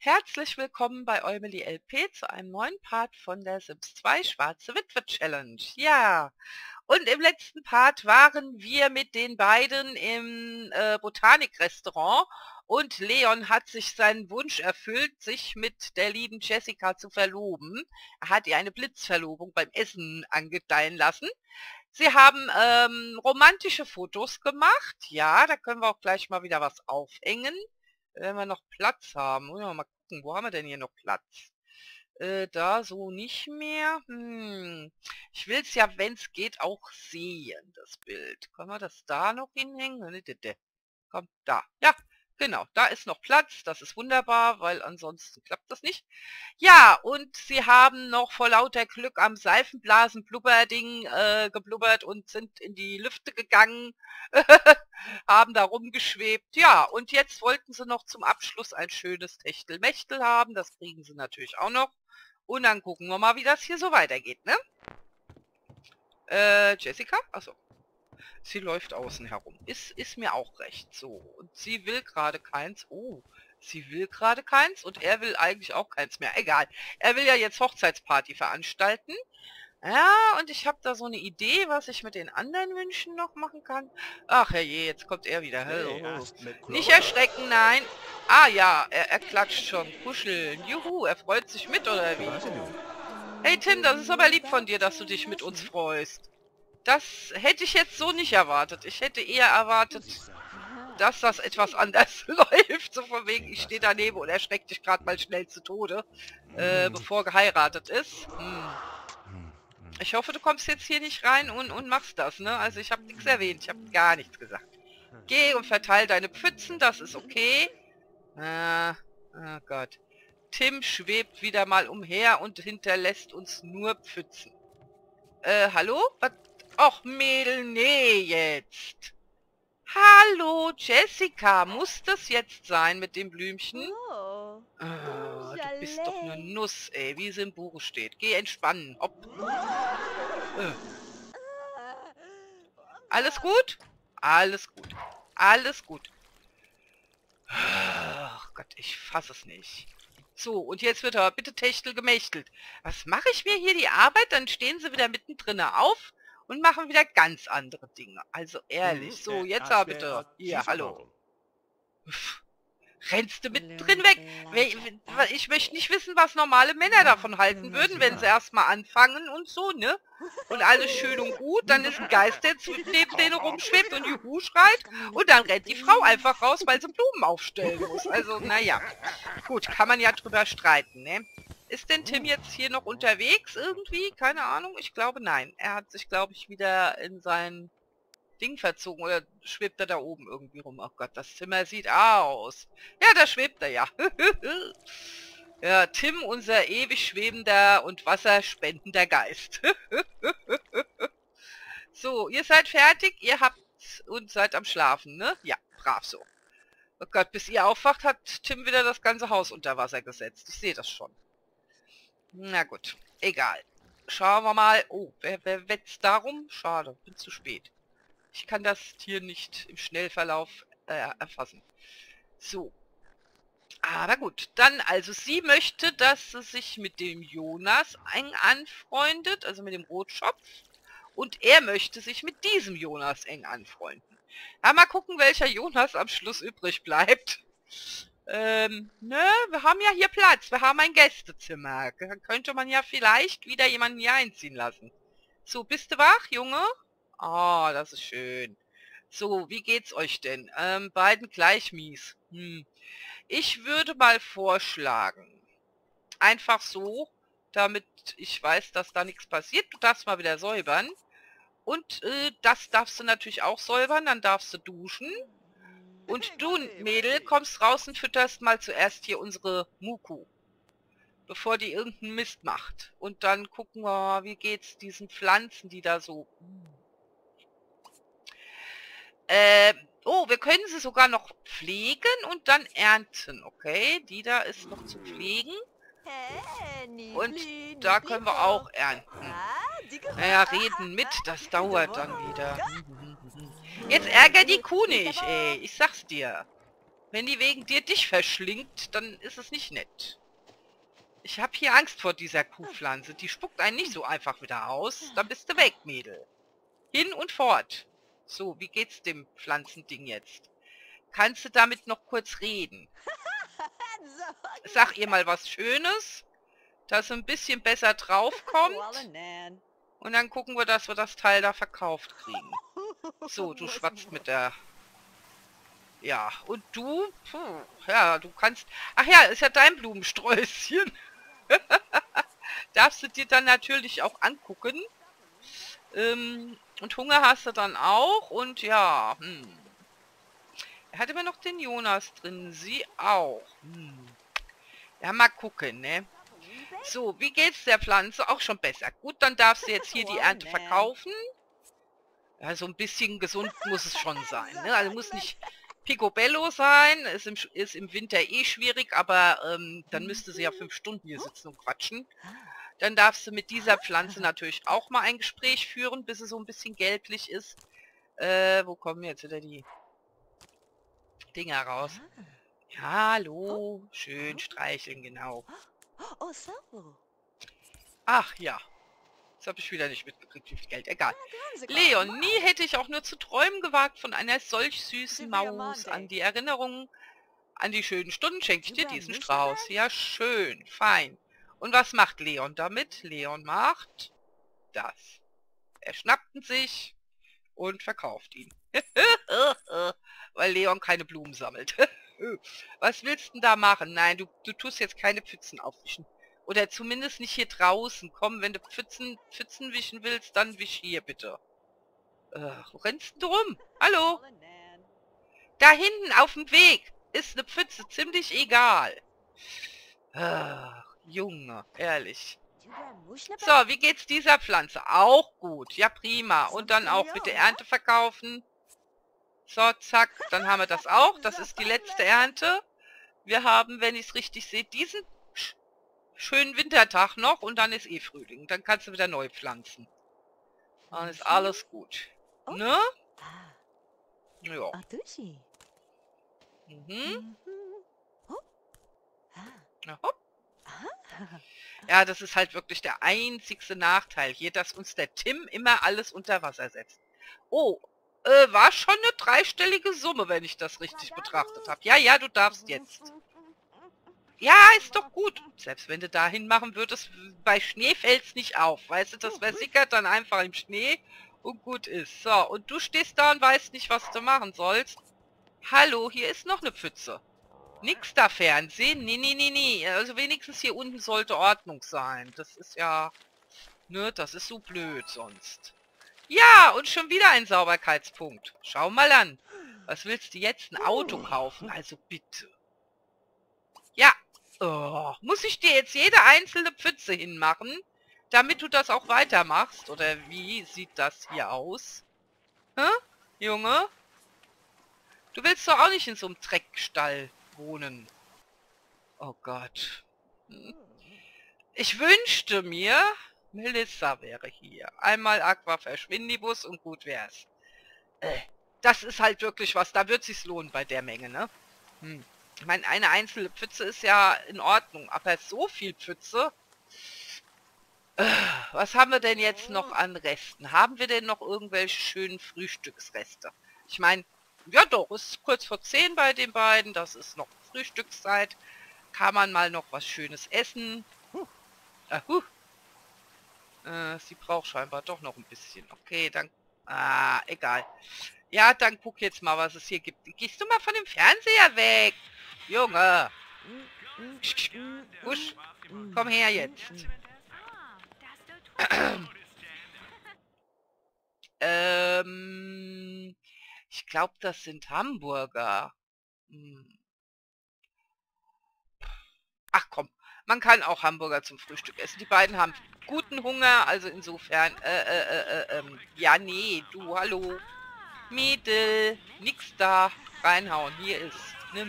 Herzlich willkommen bei Eumeli LP zu einem neuen Part von der Sims 2 Schwarze Witwe Challenge. Ja, und im letzten Part waren wir mit den beiden im Botanikrestaurant und Leon hat sich seinen Wunsch erfüllt, sich mit der lieben Jessica zu verloben. Er hat ihr eine Blitzverlobung beim Essen angedeihen lassen. Sie haben romantische Fotos gemacht. Ja, da können wir auch gleich mal wieder was aufhängen. Wenn wir noch Platz haben. Wollen wir mal gucken, wo haben wir denn hier noch Platz? Da so nicht mehr. Ich will es ja, wenn es geht, auch sehen, das Bild. Können wir das da noch hinhängen? Komm, da. Ja, genau, da ist noch Platz. Das ist wunderbar, weil ansonsten klappt das nicht. Ja, und sie haben noch vor lauter Glück am Seifenblasen-Blubberding geblubbert und sind in die Lüfte gegangen, haben da rumgeschwebt. Ja, und jetzt wollten sie noch zum Abschluss ein schönes Techtelmechtel haben. Das kriegen sie natürlich auch noch. Und dann gucken wir mal, wie das hier so weitergeht, ne? Jessica? Achso. Sie läuft außen herum. Ist mir auch recht. So, und sie will gerade keins. Oh, sie will gerade keins und er will eigentlich auch keins mehr. Egal. Er will ja jetzt Hochzeitsparty veranstalten. Ja, und ich habe da so eine Idee, was ich mit den anderen Wünschen noch machen kann. Ach herrje, jetzt kommt er wieder. Hallo. Nicht erschrecken, nein. Ah ja, er klatscht schon. Kuscheln. Juhu, er freut sich mit, oder wie? Hey Tim, das ist aber lieb von dir, dass du dich mit uns freust. Das hätte ich jetzt so nicht erwartet. Ich hätte eher erwartet, dass das etwas anders läuft. So von wegen, ich stehe daneben und erschreckt dich gerade mal schnell zu Tode, bevor geheiratet ist. Ich hoffe, du kommst jetzt hier nicht rein und machst das, ne? Also ich habe nichts erwähnt, ich habe gar nichts gesagt. Geh und verteil deine Pfützen, das ist okay. Oh Gott. Tim schwebt wieder mal umher und hinterlässt uns nur Pfützen. Hallo? Was? Och, Mädel, nee, jetzt. Hallo, Jessica, muss das jetzt sein mit dem Blümchen? Oh. Du bist doch eine Nuss, ey, wie es im Buch steht. Geh entspannen, hopp. Alles gut? Alles gut. Alles gut. Ach Gott, ich fasse es nicht. So, und jetzt wird aber bitte techtelgemächtelt. Was mache ich mir hier die Arbeit? Dann stehen sie wieder mittendrin auf und machen wieder ganz andere Dinge. Also ehrlich. So, jetzt aber bitte. Hier, hallo. Rennst du mittendrin weg? Ich möchte nicht wissen, was normale Männer davon halten würden, wenn sie erstmal anfangen und so, ne? Und alles schön und gut, dann ist ein Geist, der neben denen rumschwebt und Juhu schreit und dann rennt die Frau einfach raus, weil sie Blumen aufstellen muss. Also, naja. Gut, kann man ja drüber streiten, ne? Ist denn Tim jetzt hier noch unterwegs irgendwie? Keine Ahnung, ich glaube nein. Er hat sich, glaube ich, wieder in sein Ding verzogen oder schwebt er da oben irgendwie rum? Oh Gott, das Zimmer sieht aus. Ja, da schwebt er ja. Ja, Tim, unser ewig schwebender und wasserspendender Geist. So, ihr seid fertig, ihr habt und seid am Schlafen, ne? Ja, brav so. Oh Gott, bis ihr aufwacht, hat Tim wieder das ganze Haus unter Wasser gesetzt. Ich sehe das schon. Na gut, egal. Schauen wir mal. Oh, wer wetzt darum? Schade, bin zu spät. Ich kann das Tier nicht im Schnellverlauf erfassen. So. Aber gut, dann also sie möchte, dass sie sich mit dem Jonas eng anfreundet, also mit dem Rotschopf. Und er möchte sich mit diesem Jonas eng anfreunden. Ja, mal gucken, welcher Jonas am Schluss übrig bleibt. Ne, wir haben ja hier Platz. Wir haben ein Gästezimmer. Könnte man ja vielleicht wieder jemanden hier einziehen lassen. So, bist du wach, Junge? Ah, das ist schön. So, wie geht's euch denn? Beiden gleich mies. Ich würde mal vorschlagen, einfach so, damit ich weiß, dass da nichts passiert. Du darfst mal wieder säubern. Und das darfst du natürlich auch säubern, dann darfst du duschen. Und du, Mädel, kommst raus und fütterst mal zuerst hier unsere Muku, bevor die irgendeinen Mist macht. Und dann gucken wir mal, wie geht's diesen Pflanzen, die da so... Oh, wir können sie sogar noch pflegen und dann ernten, okay? Die da ist noch zu pflegen. Und da können wir auch ernten. Naja, reden mit, das dauert dann wieder. Jetzt ärger die Kuh nicht, ey. Ich sag's dir. Wenn die wegen dir dich verschlingt, dann ist es nicht nett. Ich habe hier Angst vor dieser Kuhpflanze. Die spuckt einen nicht so einfach wieder aus. Dann bist du weg, Mädel. Hin und fort. So, wie geht's dem Pflanzending jetzt? Kannst du damit noch kurz reden? Sag ihr mal was Schönes, dass sie ein bisschen besser draufkommt. Und dann gucken wir, dass wir das Teil da verkauft kriegen. So, du schwatzt mit der... Ja, und du? Puh, ja, du kannst... Ach ja, ist ja dein Blumensträußchen. Darfst du dir dann natürlich auch angucken. Und Hunger hast du dann auch. Und ja, er hatte immer noch den Jonas drin. Sie auch. Ja, mal gucken, ne? So, wie geht's der Pflanze? Auch schon besser. Gut, dann darfst du jetzt hier die Ernte verkaufen. Ja, so ein bisschen gesund muss es schon sein, ne? Also muss nicht picobello sein. Ist im Winter eh schwierig, aber dann müsste sie ja 5 Stunden hier sitzen und quatschen. Dann darfst du mit dieser Pflanze natürlich auch mal ein Gespräch führen, bis sie so ein bisschen gelblich ist. Wo kommen jetzt wieder die Dinger raus? Ja, hallo. Schön streicheln, genau. Ach ja. Das habe ich wieder nicht mitgekriegt, wie viel Geld. Egal. Leon, nie hätte ich auch nur zu träumen gewagt von einer solch süßen Maus. An die Erinnerung an die schönen Stunden schenke ich dir diesen Strauß. Ja, schön. Fein. Und was macht Leon damit? Leon macht das. Er schnappt ihn sich und verkauft ihn. Weil Leon keine Blumen sammelt. Was willst du denn da machen? Nein, du tust jetzt keine Pfützen aufwischen. Oder zumindest nicht hier draußen. Komm, wenn du Pfützen wischen willst, dann wisch hier bitte. Wo rennst du rum? Hallo? Da hinten auf dem Weg ist eine Pfütze ziemlich egal. Ach, Junge, ehrlich. So, wie geht's dieser Pflanze? Auch gut. Ja, prima. Und dann auch bitte Ernte verkaufen. So, zack. Dann haben wir das auch. Das ist die letzte Ernte. Wir haben, wenn ich es richtig sehe, diesen schönen Wintertag noch und dann ist eh Frühling. Dann kannst du wieder neu pflanzen. Dann ist alles gut. Ne? Ja. Na, hopp. Ja, das ist halt wirklich der einzigste Nachteil hier, dass uns der Tim immer alles unter Wasser setzt. Oh, war schon eine dreistellige Summe, wenn ich das richtig betrachtet habe. Ja, ja, du darfst jetzt. Ja, ist doch gut. Selbst wenn du dahin machen würdest, bei Schnee fällt es nicht auf. Weißt du, das versickert dann einfach im Schnee und gut ist. So, und du stehst da und weißt nicht, was du machen sollst. Hallo, hier ist noch eine Pfütze. Nix da Fernsehen. Nee. Also wenigstens hier unten sollte Ordnung sein. Das ist ja... Ne, das ist so blöd sonst. Ja, und schon wieder ein Sauberkeitspunkt. Schau mal an. Was willst du jetzt? Ein Auto kaufen? Also bitte. Ja. Oh, muss ich dir jetzt jede einzelne Pfütze hinmachen, damit du das auch weitermachst? Oder wie sieht das hier aus? Hä? Junge? Du willst doch auch nicht in so einem Dreckstall wohnen. Oh Gott. Ich wünschte mir, Melissa wäre hier. Einmal Aqua Verschwindibus und gut wär's. Das ist halt wirklich was. Da wird sich's lohnen bei der Menge, ne? Ich meine, eine einzelne Pfütze ist ja in Ordnung, aber so viel Pfütze... Was haben wir denn jetzt noch an Resten? Haben wir denn noch irgendwelche schönen Frühstücksreste? Ich meine, ja doch, es ist kurz vor 10 bei den beiden, das ist noch Frühstückszeit. Kann man mal noch was Schönes essen? Sie braucht scheinbar doch noch ein bisschen. Okay, dann... egal. Ja, dann guck jetzt mal, was es hier gibt. Gehst du mal von dem Fernseher weg? Junge! Husch, komm her jetzt. Ich glaube, das sind Hamburger. Ach komm, man kann auch Hamburger zum Frühstück essen. Die beiden haben guten Hunger, also insofern, ja, nee, du, hallo. Mädel, nix da. Reinhauen, hier ist. Nimm.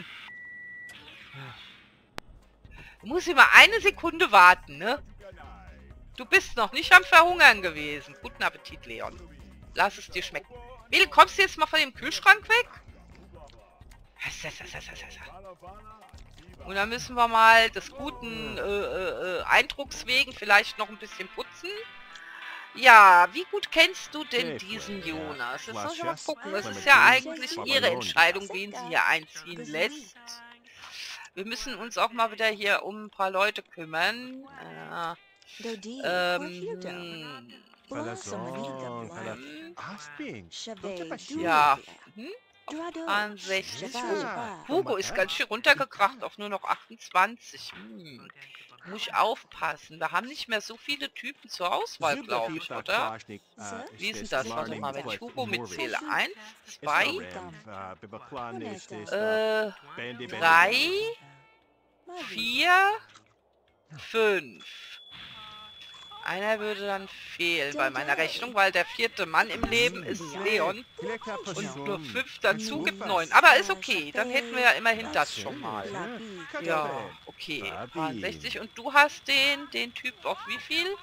Du musst immer eine Sekunde warten, ne? Du bist noch nicht am Verhungern gewesen. Guten Appetit, Leon. Lass es dir schmecken. Mädel, kommst du jetzt mal von dem Kühlschrank weg? Und dann müssen wir mal des guten Eindrucks wegen vielleicht noch ein bisschen putzen. Ja, wie gut kennst du denn diesen Jonas? Jetzt muss ich mal gucken. Es ist ja eigentlich ihre Entscheidung, wen sie hier einziehen lässt. Wir müssen uns auch mal wieder hier um ein paar Leute kümmern. Ja. 60. Hugo ist ganz schön runtergekracht auf nur noch 28. Muss ich aufpassen. Wir haben nicht mehr so viele Typen zur Auswahl, glaube ich, oder? Wie ist denn das? Warte mal, wenn ich Hugo mitzähle. 1, 2, 3, 4, 5. Einer würde dann fehlen bei meiner Rechnung, weil der 4. Mann im Leben ist Leon. Und nur 5 dazu gibt 9. Aber ist okay, dann hätten wir ja immerhin das schon mal. Ja, okay. 60. Und du hast den Typ auf wie viel?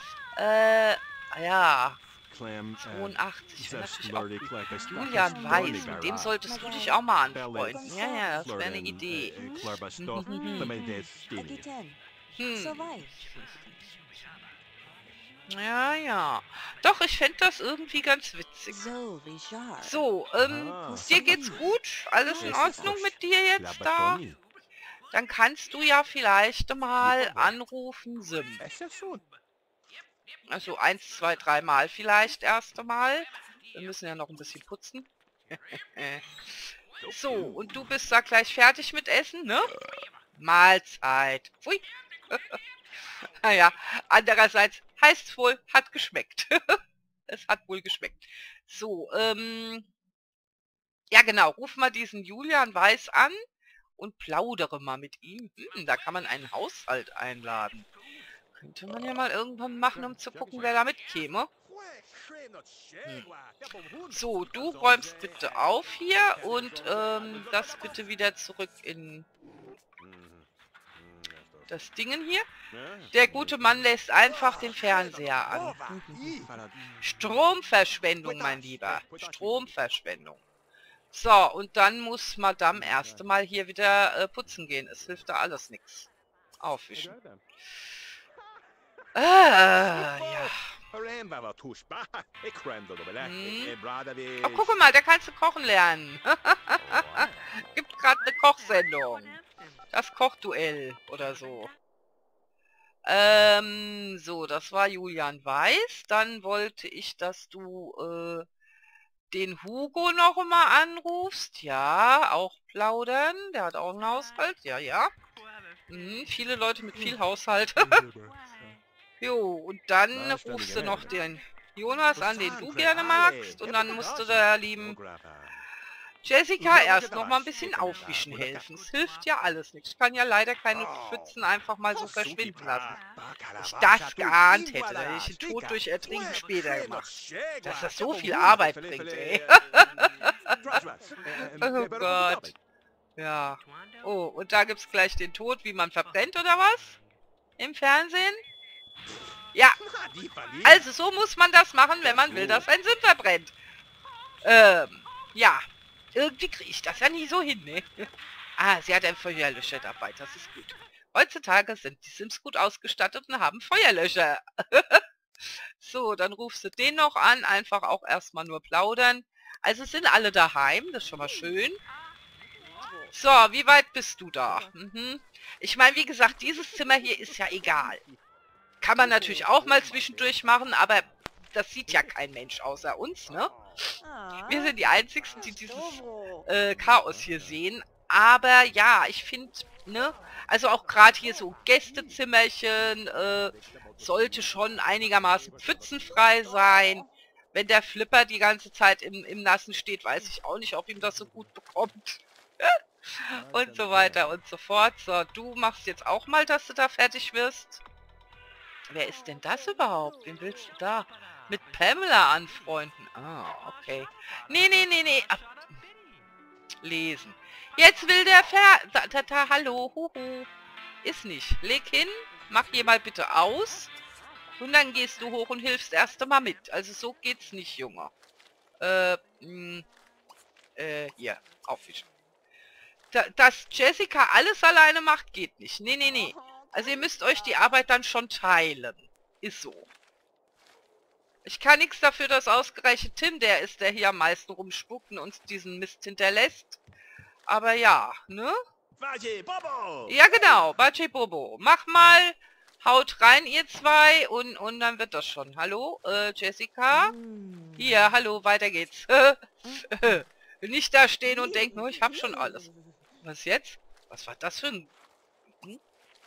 Ja. 82. Natürlich auch gut. Julian Weiß, mit dem solltest du dich auch mal anfreunden. Ja, ja, das wäre eine Idee. Ja, ja. Doch, ich fände das irgendwie ganz witzig. So, dir geht's gut? Alles in Ordnung mit dir jetzt da? Dann kannst du ja vielleicht mal anrufen, Sim. Also 1, 2, 3 Mal vielleicht erst einmal. Wir müssen ja noch ein bisschen putzen. So, und du bist da gleich fertig mit Essen, ne? Mahlzeit. Pfui. Naja, andererseits heißt es wohl, hat geschmeckt. Es hat wohl geschmeckt. So, ja genau, ruf mal diesen Julian Weiß an und plaudere mal mit ihm. Da kann man einen Haushalt einladen. Könnte man ja mal irgendwann machen, um zu gucken, wer da mitkäme. So, du räumst bitte auf hier und das bitte wieder zurück in das Dingen hier. Der gute Mann lässt einfach den Fernseher an. Stromverschwendung, mein Lieber. Stromverschwendung. So, und dann muss Madame erst einmal hier wieder putzen gehen. Es hilft da alles nichts. Aufwischen. Ja. Oh, guck mal, da kannst du kochen lernen. Gibt gerade eine Kochsendung. Das Kochduell oder so. So, das war Julian Weiß. Dann wollte ich, dass du den Hugo noch mal anrufst. Ja, auch plaudern. Der hat auch einen Haushalt. Ja, ja. Viele Leute mit viel Haushalt. Jo, und dann rufst du noch den Jonas an, den du gerne magst. Und dann musst du der lieben Jessica erst noch mal ein bisschen aufwischen helfen. Es hilft ja alles nicht. Ich kann ja leider keine Pfützen einfach mal so verschwinden lassen. Ich das geahnt hätte, dann hätte ich den Tod durch Ertrinken später gemacht. Dass das so viel Arbeit bringt, ey. Oh Gott. Ja. Oh, und da gibt's gleich den Tod, wie man verbrennt, oder was? Im Fernsehen? Ja. Also so muss man das machen, wenn man will, dass ein Sim verbrennt. Ja. Irgendwie kriege ich das ja nie so hin, ne? Ah, sie hat einen Feuerlöscher dabei, das ist gut. Heutzutage sind die Sims gut ausgestattet und haben Feuerlöscher. So, dann rufst du den noch an, einfach auch erstmal nur plaudern. Also sind alle daheim, das ist schon mal schön. So, wie weit bist du da? Ich meine, wie gesagt, dieses Zimmer hier ist ja egal. Kann man natürlich auch mal zwischendurch machen, aber das sieht ja kein Mensch außer uns, ne? Wir sind die Einzigen, die dieses Chaos hier sehen. Aber ja, ich finde, ne, also auch gerade hier so Gästezimmerchen sollte schon einigermaßen pfützenfrei sein. Wenn der Flipper die ganze Zeit im Nassen steht, weiß ich auch nicht, ob ihm das so gut bekommt. Und so weiter und so fort. So, du machst jetzt auch mal, dass du da fertig wirst. Wer ist denn das überhaupt? Wen willst du da mit Pamela anfreunden? Ah, okay. Nee. Lesen. Jetzt will der hallo, huhu. Ist nicht. Leg hin, mach hier mal bitte aus. Und dann gehst du hoch und hilfst erst einmal mit. Also so geht's nicht, Junge. Hier, aufwischen. dass Jessica alles alleine macht, geht nicht. Nee, nee, nee. Also ihr müsst euch die Arbeit dann schon teilen. Ist so. Ich kann nichts dafür, dass ausgerechnet Tim der ist, der hier am meisten rumspuckt und uns diesen Mist hinterlässt. Aber ja, ne? Ja, genau. Baji Bobo. Mach mal. Haut rein, ihr zwei. Und dann wird das schon. Hallo, Jessica? Hier, hallo, weiter geht's. Nicht da stehen und denken, oh, ich hab schon alles. Was jetzt? Was war das für ein... Hm?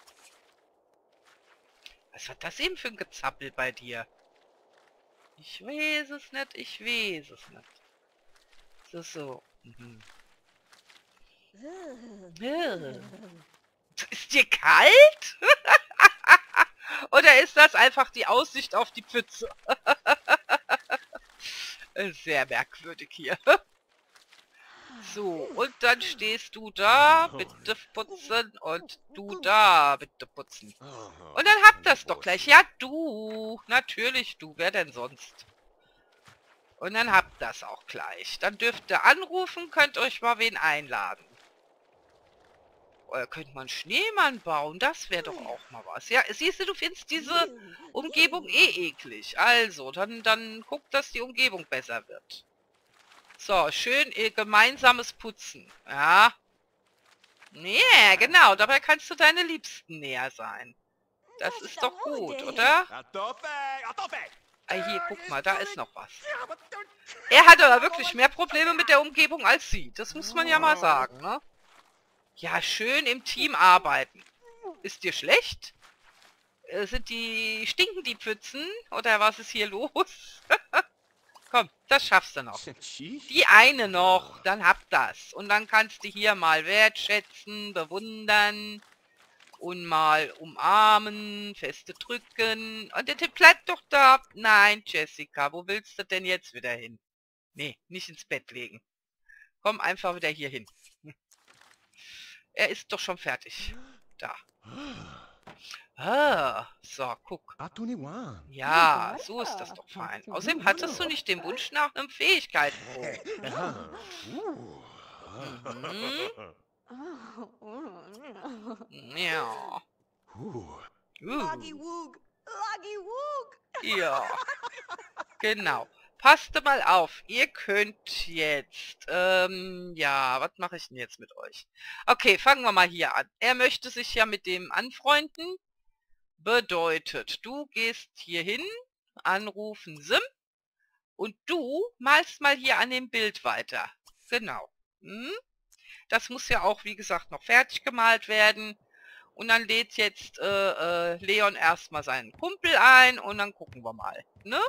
Was war das eben für ein Gezappel bei dir? Ich weiß es nicht, ich weiß es nicht. So, so. Mhm. Ist dir kalt? Oder ist das einfach die Aussicht auf die Pfütze? Sehr merkwürdig hier. So, und dann stehst du da, bitte putzen, und du da, bitte putzen. Und dann habt das doch gleich. Ja, du. Natürlich du. Wer denn sonst? Und dann habt das auch gleich. Dann dürft ihr anrufen, könnt euch mal wen einladen. Oder könnt man einen Schneemann bauen. Das wäre doch auch mal was. Ja, siehst du, du findest diese Umgebung eh eklig. Also, dann guck, dass die Umgebung besser wird. So, schön gemeinsames Putzen. Ja. Ja, genau. Dabei kannst du deine Liebsten näher sein. Das ist doch gut, oder? Ah, hier, guck mal, da ist noch was. Er hat aber wirklich mehr Probleme mit der Umgebung als sie. Das muss man ja mal sagen, ne? Ja, schön im Team arbeiten. Ist dir schlecht? Stinken die Pfützen? Oder was ist hier los? Komm, das schaffst du noch. Die eine noch, dann habt das. Und dann kannst du hier mal wertschätzen, bewundern und mal umarmen, feste drücken. Und der Tipp bleibt doch da. Nein, Jessica, wo willst du denn jetzt wieder hin? Nee, nicht ins Bett legen. Komm einfach wieder hier hin. Er ist doch schon fertig. Da. Ah, so, guck. Ja, so ist das doch fein. Außerdem hattest du nicht den Wunsch nach einem Fähigkeitenpunkt. Ja. Ja. Genau. Passt mal auf. Ihr könnt jetzt, ja, was mache ich denn jetzt mit euch? Okay, fangen wir mal hier an. Er möchte sich ja mit dem anfreunden. Bedeutet, du gehst hier hin, anrufen Sim, und du malst mal hier an dem Bild weiter. Genau. Das muss ja auch, wie gesagt, noch fertig gemalt werden. Und dann lädt jetzt Leon erstmal seinen Kumpel ein und dann gucken wir mal. Ne?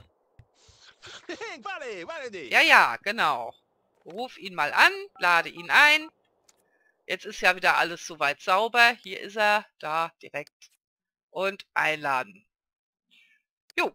Ja, ja, genau. Ruf ihn mal an, lade ihn ein. Jetzt ist ja wieder alles soweit sauber. Hier ist er, da, direkt. Und einladen. Jo.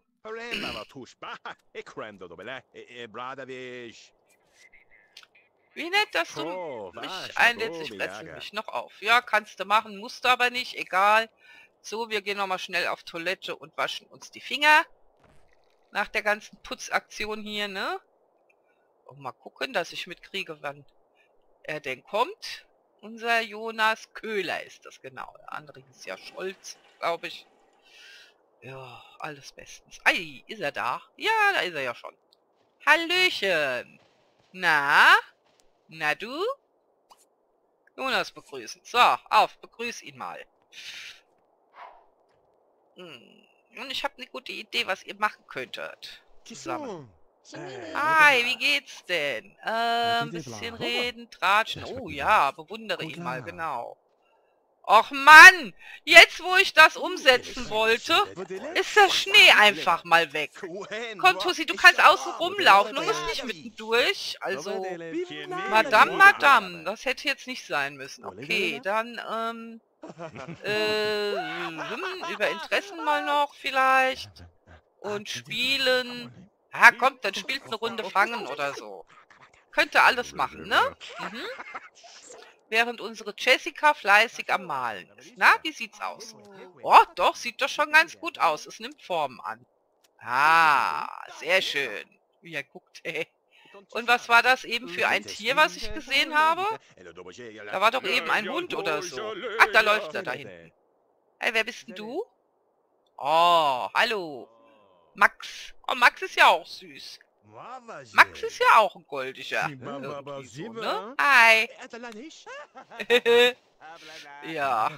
Wie nett, dass du mich einlädst. Ich bretzel mich noch auf. Ja, kannst du machen, musst du aber nicht. Egal. So, wir gehen nochmal schnell auf Toilette und waschen uns die Finger. Nach der ganzen Putzaktion hier, ne? Und mal gucken, dass ich mitkriege, wann er denn kommt. Unser Jonas Köhler ist das, genau. Der andere ist ja Scholz, glaube ich. Ja, alles bestens. Ei, ist er da? Ja, da ist er ja schon. Hallöchen. Na? Na du? Jonas begrüßen. So, auf, begrüß ihn mal. Und ich habe eine gute Idee, was ihr machen könntet. Zusammen. Hi, wie geht's denn? Bisschen reden, tratschen. Oh ja, bewundere ihn mal, genau. Och Mann, jetzt wo ich das umsetzen wollte, ist der Schnee einfach mal weg. Komm Tussi, du kannst außen rumlaufen, du musst nicht mittendurch. Also, Madame, das hätte jetzt nicht sein müssen. Okay, dann, über Interessen mal noch vielleicht. Und spielen. Ah, kommt, dann spielt eine Runde Fangen oder so. Könnte alles machen, ne? Während unsere Jessica fleißig am Malen ist. Na, wie sieht's aus? Oh, doch, sieht doch schon ganz gut aus. Es nimmt Formen an. Ah, sehr schön. Wie er guckt, ey. Und was war das eben für ein Tier, was ich gesehen habe? Da war doch eben ein Hund oder so. Ach, da läuft er da hinten. Hey, wer bist denn du? Oh, hallo. Max. Oh, Max ist ja auch süß. Max ist ja auch ein goldiger. Irgendwie so, ne? Hi. Ja,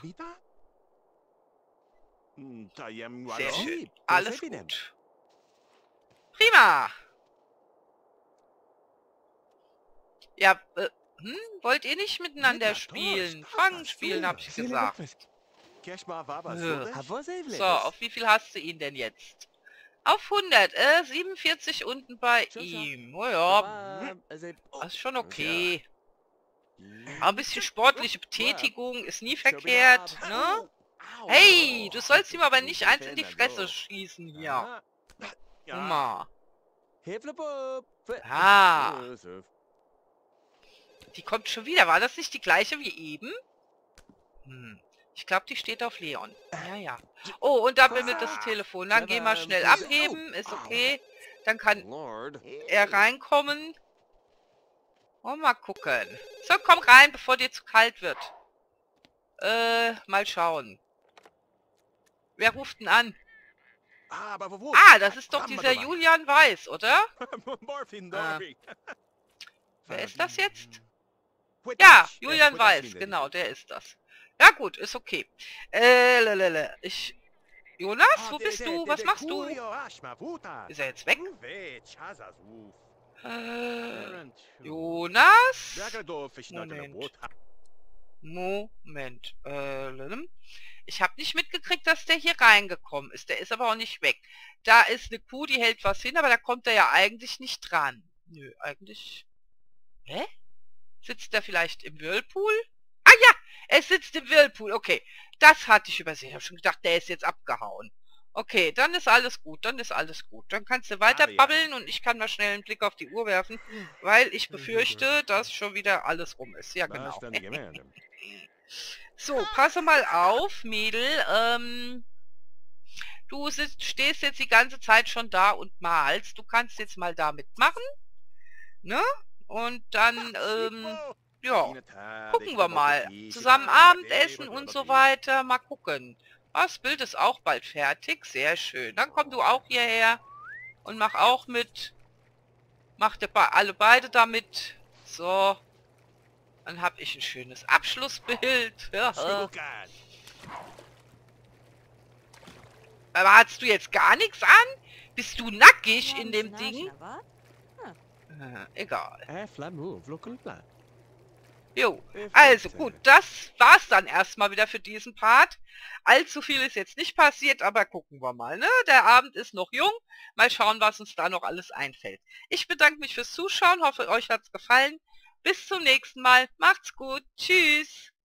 sehr schön. Alles gut. Prima. Ja, wollt ihr nicht miteinander spielen? Fangen spielen, hab ich gesagt. So, auf wie viel hast du ihn denn jetzt? Auf 100, 47 unten bei ihm. Oh ja, das ist schon okay. Aber ein bisschen sportliche Betätigung ist nie verkehrt, ne? Hey, du sollst ihm aber nicht eins in die Fresse schießen hier. Oma. Ah, die kommt schon wieder. War das nicht die gleiche wie eben? Ich glaube, die steht auf Leon. Ja, ja. Oh, und da bimmelt das Telefon. Dann geh mal schnell abheben. Ist okay. Dann kann er reinkommen. Oh, mal gucken. So, komm rein, bevor dir zu kalt wird. Mal schauen. Wer ruft denn an? Ah, das ist doch dieser Julian Weiß, oder? Wer ist das jetzt? Ja, Julian Weiß, genau, der ist das. Ja gut, ist okay. Jonas, wo bist du? Was machst du? Ist er jetzt weg? Jonas? Moment. Ich habe nicht mitgekriegt, dass der hier reingekommen ist. Der ist aber auch nicht weg. Da ist eine Kuh, die hält was hin, aber da kommt er ja eigentlich nicht dran. Nö, eigentlich... Hä? Sitzt er vielleicht im Whirlpool? Ah ja, er sitzt im Whirlpool. Okay, das hatte ich übersehen. Ich habe schon gedacht, der ist jetzt abgehauen. Okay, dann ist alles gut, dann ist alles gut. Dann kannst du weiter babbeln und ich kann mal schnell einen Blick auf die Uhr werfen, weil ich befürchte, dass schon wieder alles rum ist. Ja, genau. So, passe mal auf, Mädel. Du stehst jetzt die ganze Zeit schon da und malst. Du kannst jetzt mal da mitmachen. Ne? Und dann, ja, gucken wir mal. Zusammen Abendessen und so weiter. Mal gucken. Das Bild ist auch bald fertig. Sehr schön. Dann komm du auch hierher und mach auch mit. Macht ihr alle beide damit. So. Dann habe ich ein schönes Abschlussbild. Aber hast du jetzt gar nichts an? Bist du nackig in dem Ding? Egal. Jo, also gut, das war's dann erstmal wieder für diesen Part. Allzu viel ist jetzt nicht passiert, aber gucken wir mal, ne? Der Abend ist noch jung. Mal schauen, was uns da noch alles einfällt. Ich bedanke mich fürs Zuschauen, hoffe, euch hat's gefallen. Bis zum nächsten Mal. Macht's gut. Tschüss.